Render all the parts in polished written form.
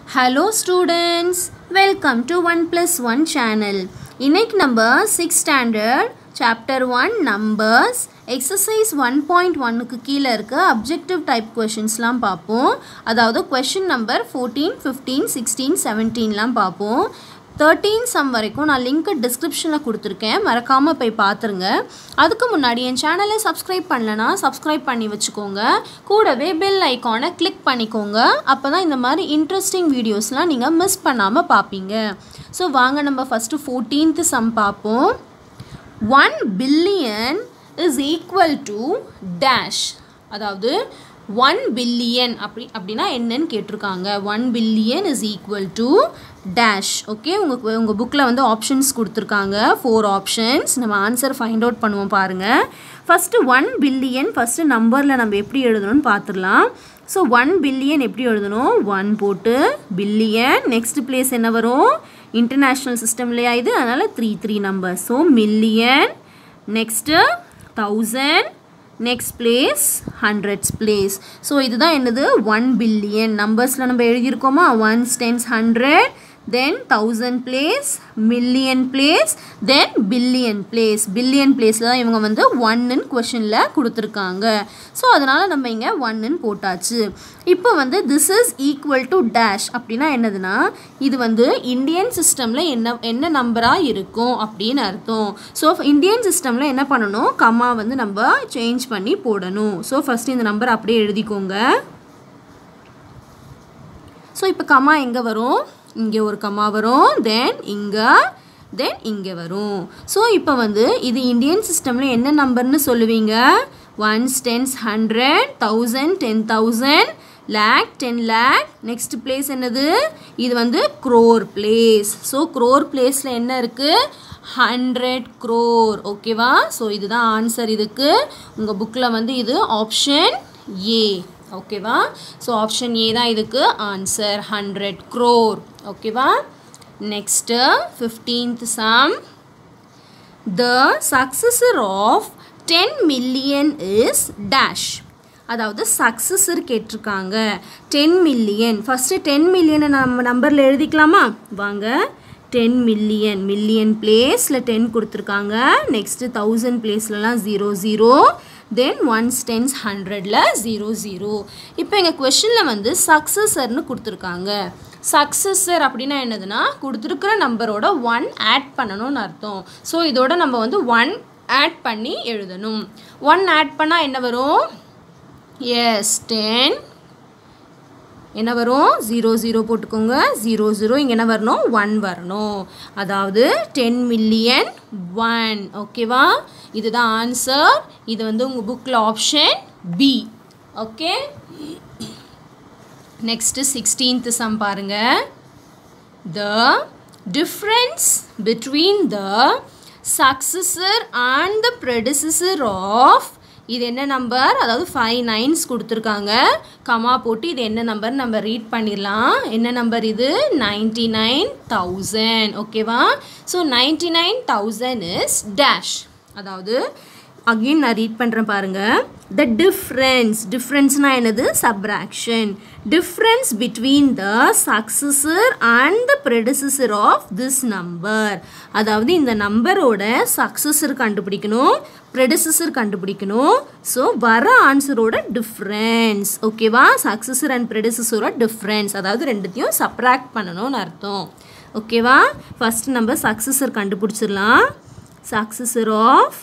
Hello students, welcome to 1+1 channel. இன்னைக்கு நம்ம 6th standard chapter 1 numbers exercise 1.1க்கு கீழ இருக்க objective type questionsலாம் பார்ப்போம். அதாவது question number 14, 15, 16, 17லாம் பார்ப்போம். 13 sum வரைக்கும் நான் லிங்க் டிஸ்கிரிப்ஷனில் கொடுத்துருக்கேன், மறக்காமல் போய் பார்த்துருங்க. அதுக்கு முன்னாடி என் சேனலை சப்ஸ்கிரைப் பண்ணலனா சப்ஸ்கிரைப் பண்ணி வச்சுக்கோங்க, கூடவே பெல் ஐக்கானை கிளிக் பண்ணிக்கோங்க. அப்போ தான் இந்த மாதிரி இன்ட்ரெஸ்டிங் வீடியோஸ்லாம் நீங்கள் மிஸ் பண்ணாமல் பார்ப்பீங்க. ஸோ வாங்க நம்ம ஃபஸ்ட்டு 14th sum பார்ப்போம். 1 billion is equal to dash. அதாவது 1 billion அப்படின்னா என்னன்னு கேட்டிருக்காங்க. 1 billion is equal to dash. Okay, உங்கள் புக்கில் வந்து ஆப்ஷன்ஸ் கொடுத்துருக்காங்க, 4 ஆப்ஷன்ஸ். நம்ம ஆன்சர் ஃபைண்ட் அவுட் பண்ணுவோம் பாருங்கள். ஃபஸ்ட்டு 1 billion ஃபஸ்ட்டு நம்பரில் நம்ம எப்படி எழுதணும்னு பார்த்துடலாம். ஸோ 1 billion எப்படி எழுதணும்? 1 போட்டு பில்லியன், நெக்ஸ்ட் பிளேஸ் என்ன வரும்? இன்டர்நேஷ்னல் சிஸ்டம்லையா இது, அதனால் 3 number. So million, next 1000, next place hundreds place. So இதுதான் என்னது? 1 billion. நம்பர்ஸில் நம்ம எழுதியிருக்கோமா? 1s, 10s, 100, then 1000 place, million place, then billion place. billion placeல தான் இவங்க வந்து 1ன்னு கொஷனில் கொடுத்துருக்காங்க. ஸோ அதனால் நம்ம இங்கே 1ன்னு போட்டாச்சு. இப்போ வந்து this is equal to dash அப்படின்னா என்னதுன்னா, இது வந்து இந்தியன் சிஸ்டமில் என்ன நம்பராக இருக்கும் அப்படின்னு அர்த்தம். ஸோ இந்தியன் சிஸ்டமில் என்ன பண்ணணும்? கம்மா வந்து நம்ம சேஞ்ச் பண்ணி போடணும். ஸோ ஃபஸ்ட்டு இந்த நம்பர் அப்படியே எழுதிக்கோங்க. ஸோ இப்போ கம்மா எங்கே வரும்? இங்கே ஒரு கம்மா வரும், தென் இங்கே வரும். ஸோ இப்போ வந்து இது இந்தியன் சிஸ்டமில் என்ன நம்பர்னு சொல்லுவீங்க? 1s, 10s, 100, 1000, 10,000, lakh, 10 lakh. Next place என்னது? இது வந்து crore place. ஸோ crore பிளேஸில் என்ன இருக்குது? 100 crore. ஓகேவா? ஸோ இதுதான் ஆன்சர். இதுக்கு உங்கள் புக்கில் வந்து இது ஆப்ஷன் ஏ. ஓகேவா? ஸோ ஆப்ஷன் ஏ தான் இதுக்கு ஆன்சர், 100 crore. ஓகேவா? Next 15th sum. The successor of 10 million is dash. அதாவது சக்ஸஸர் கேட்டிருக்காங்க. 10 million. ஃபஸ்ட்டு 10 million நம்ம நம்பரில் எழுதிக்கலாமா? வாங்க. 10 million, மில்லியன் பிளேஸில் 10 கொடுத்துருக்காங்க. நெக்ஸ்ட்டு 1000 பிளேஸ்லலாம் 00, தென் 1s, 10s, 100ல் 00. இப்போ எங்கள் கொஷனில் வந்து சக்ஸஸர்னு கொடுத்துருக்காங்க. சக்ஸஸர் அப்படின்னா என்னதுன்னா, கொடுத்துருக்குற நம்பரோட 1 ஆட் பண்ணணும்னு அர்த்தம். ஸோ இதோட நம்ம வந்து 1 ஆட் பண்ணி எழுதணும். 1 ஆட் பண்ணால் என்ன வரும்? எஸ், 10. என்ன வரும்? 00 போட்டுக்கோங்க. 00 இங்கே என்ன வரணும்? 1 வரணும். அதாவது 10 million 1. ஓகேவா? இதுதான் ஆன்சர். இது வந்து உங்கள் புக்கில் option B. Okay, next 16th sum பாருங்க. The difference between the successor and the predecessor of, இது என்ன நம்பர்? அதாவது 5 9s கொடுத்துருக்காங்க, கமா போட்டு இது என்ன நம்பர் நம்ம ரீட் பண்ணிடலாம். என்ன நம்பர் இது? 99,000. ஓகேவா? So 99,000 is dash. அதாவது அகெயின் நான் ரீட் பண்ணுறேன் பாருங்கள். த டிஃப்ரென்ஸ்னால் என்னது? Subtraction. Difference between the successor and the predecessor of this number. அதாவது இந்த நம்பரோட சக்ஸஸர் கண்டுபிடிக்கணும், ப்ரெடிசஸர் கண்டுபிடிக்கணும். ஸோ வர ஆன்சரோட டிஃப்ரென்ஸ். ஓகேவா? சக்ஸஸர் அண்ட் ப்ரெடிசஸரோட டிஃப்ரென்ஸ், அதாவது ரெண்டுத்தையும் சப்ராக்ட் பண்ணணும்னு அர்த்தம். ஓகேவா? ஃபஸ்ட் நம்ம சக்ஸஸர் கண்டுபிடிச்சிடலாம். Successor of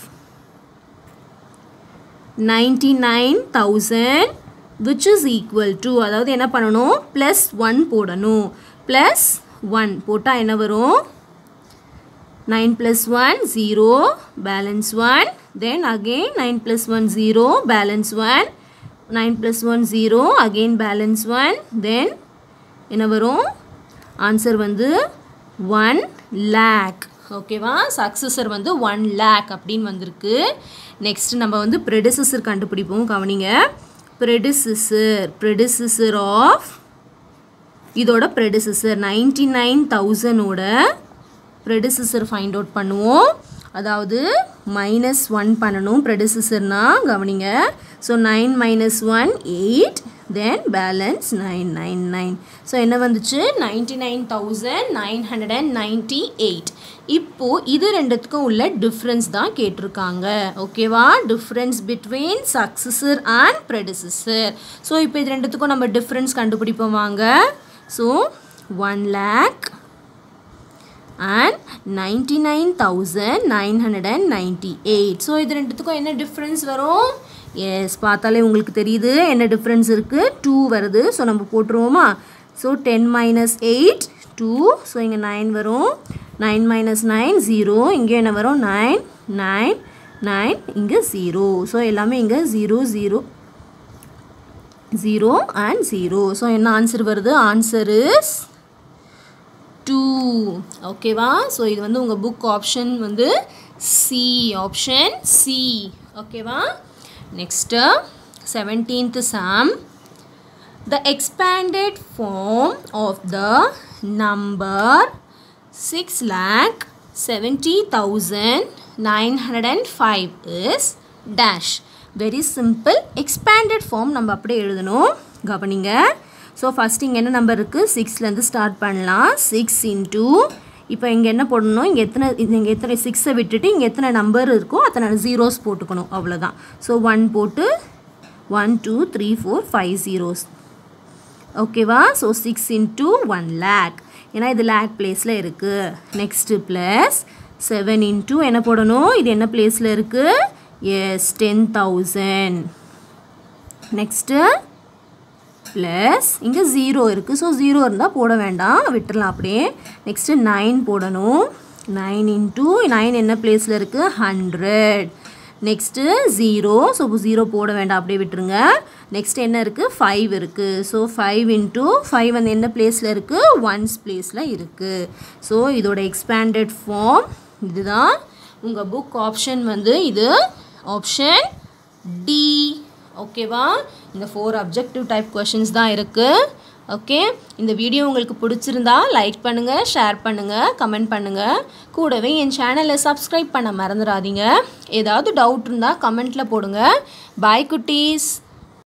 99,000 which is equal to, அதாவது என்ன பண்ணணும்? +1 போடணும். +1 போட்டால் என்ன வரும்? 9 + 1 0, balance 1, then again 9 + 1 0, balance 1, 9 + 1 0, again balance 1, then என்ன வரும்? ஆன்சர் வந்து 1 lakh. ஓகேவா? சக்ஸஸர் வந்து 1 lakh அப்படின்னு வந்திருக்கு. நெக்ஸ்ட் நம்ம வந்து ப்ரெடிசஸர் கண்டுபிடிப்போம். கவனிங்க. ப்ரெடிசஸர் ஆஃப், இதோட ப்ரெடிசஸர் 99,000ஓட ப்ரெடிசஸர் ஃபைண்ட் அவுட் பண்ணுவோம். அதாவது -1 பண்ணணும் ப்ரெடிசஸர்னா. கவனிங்க. So 9 - 1 8, then balance 999. ஸோ என்ன வந்துச்சு 99,998. இப்போ இது ரெண்டுத்துக்கும் உள்ள டிஃப்ரென்ஸ் தான் கேட்டிருக்காங்க. ஓகேவா, difference between successor and predecessor. So இப்போ இது ரெண்டுத்துக்கும் நம்ம டிஃப்ரென்ஸ் கண்டுபிடிப்போம் வாங்க. So 1 lakh and 99,998. ஸோ இது ரெண்டுத்துக்கும் என்ன டிஃப்ரென்ஸ் வரும்? எஸ், பார்த்தாலே உங்களுக்கு தெரியுது என்ன டிஃப்ரென்ஸ் இருக்குது. 2 வருது. ஸோ நம்ம போட்டுருவோமா? So 10 minus 8 2. ஸோ இங்கே 9 வரும். 9 minus 9 0. இங்கே என்ன வரும்? 9 9 9. இங்கே 0. ஸோ எல்லாமே இங்கே 0 0 0 and 0. ஸோ என்ன ஆன்சர் வருது? Answer is 2. ஓகேவா? ஸோ இது வந்து உங்கள் புக் ஆப்ஷன் வந்து சி, ஆப்ஷன் சி. ஓகேவா? Next 17th sum. The expanded form of the number 6,70,905 is dash. Very simple. Expanded form நம்ம அப்படியே எழுதணும். கவனிங்க. ஸோ ஃபஸ்ட் இங்கே என்ன நம்பர் இருக்குது? 6லேருந்து ஸ்டார்ட் பண்ணலாம். 6 into இப்போ இங்கே என்ன போடணும்? இங்கே எத்தனை 6ஐ விட்டுட்டு இங்கே எத்தனை நம்பர் இருக்கோ அத்தனை ஜீரோஸ் போட்டுக்கணும். அவ்வளோதான். ஸோ 1 போட்டு 1 2 3 4 5 zeros. ஓகேவா? So 6 into 1 lakh. ஏன்னா இது லேக் பிளேஸில் இருக்குது. நெக்ஸ்ட்டு ப்ளஸ் 7 into என்ன போடணும்? இது என்ன பிளேஸில் இருக்குது? எஸ், 10,000. நெக்ஸ்ட்டு ப்ளஸ் இங்கே 0 இருக்குது. ஸோ 0 இருந்தால் போட வேண்டாம், விட்டுடலாம் அப்படியே. நெக்ஸ்ட்டு 9 போடணும். 9 into 9 என்ன பிளேஸில் இருக்குது? 100. நெக்ஸ்ட்டு 0. ஸோ 0 போட வேண்டாம், அப்படியே விட்டுருங்க. நெக்ஸ்ட் என்ன இருக்குது? 5 இருக்குது. ஸோ 5 into 5 வந்து என்ன பிளேஸில் இருக்குது? 1's பிளேஸில் இருக்குது. ஸோ இதோட எக்ஸ்பேண்டட் ஃபார்ம் இதுதான். உங்கள் புக் ஆப்ஷன் வந்து இது ஆப்ஷன் டி. ஓகேவா? இந்த 4 அப்ஜெக்டிவ் டைப் கொஷின்ஸ் தான் இருக்குது. ஓகே, இந்த வீடியோ உங்களுக்கு பிடிச்சிருந்தா லைக் பண்ணுங்கள், ஷேர் பண்ணுங்கள், கமெண்ட் பண்ணுங்கள். கூடவே என் சேனலை சப்ஸ்கிரைப் பண்ண மறந்துடாதீங்க. ஏதாவது டவுட் இருந்தால் கமெண்ட்டில் போடுங்க. பாய் குட்டீஸ்.